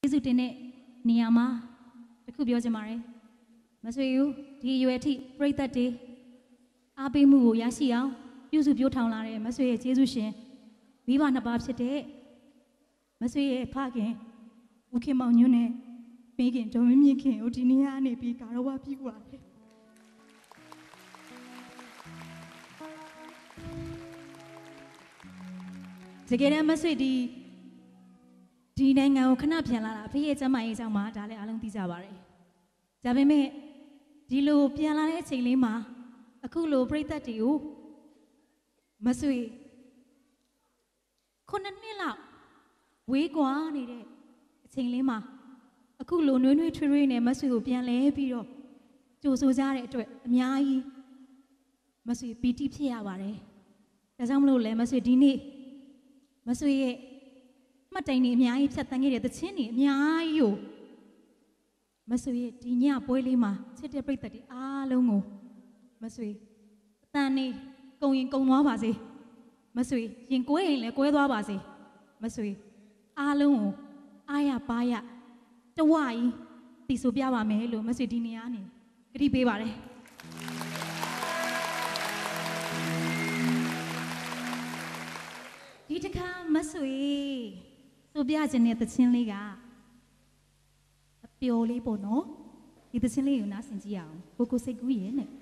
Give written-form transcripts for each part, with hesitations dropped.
สุดเนี่ยนี่อามาตะคุบย้อนจะมาเลยมาสวยอยู่ที่อยู่ที่บริษัทที่อาเปมูยาสีเอายูสุบิวทางลาเลยมาสวยเจสุเชนวิบานนับสิเดมาสวยพาเกนโอเคมองอยู่เนี่ยปีเกนจอไม่มีเกนโอทีนี่อันนี้ปีการว่าปีกว่าจะเกิดอะไรมาสวยดีในเงาขนาดเพียงละพี่จะมาอีกจังมาได้เลยอารมณ์ตีจ่าบาร์จะเป็นไหมดีโลเพียงละเนี่ยเฉลี่ยมาအခုလိုပြိတ္တတွေကိုမဆွေ9နှစ်လောက်ဝေးကွာနေတဲ့အချိန်လေးမှာအခုလိုနွေးနွေးထွေးထွေးနဲ့မဆွေကိုပြန်လဲပြီးတော့ကြိုဆိုကြတဲ့အတွက်အများကြီးမဆွေပီတိဖြစ်ရပါတယ်ဒါကြောင့်မလို့လဲမဆွေဒီနေ့မဆွေရဲ့မှတ်တိုင်တွေအများကြီးဖြတ်သန်းခဲ့တဲ့သချင်းတွေအများကြီးကိုမဆွေရဲ့ဒီညပွဲလေးမှာချစ်တဲ့ပြိတ္တတွေအားလုံးကိုမဆွေအတန်နေကုံရင်ကုံသွားပါစေမဆွေရင်ကွဲရင်လည်းကွဲသွားပါစေမဆွေအားလုံးကိုအားရပါရတဝကြီးတည်ဆိုပြပါမယ်လို့မဆွေဒီနေရာနေကတိပေးပါတယ်ဒီတစ်ခါမဆွေဆိုပြခြင်းတဲ့သချင်းလေးကအပျော်လေးပေါ့နော်ဒီသချင်းလေးကိုနားဆင်ကြည့်အောင်ကိုစိတ်ကူးရဲ့နဲ့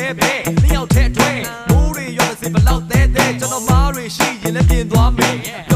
ကျွန်တော်မားတွေရှိရင်လည်းပြင်သွားမယ်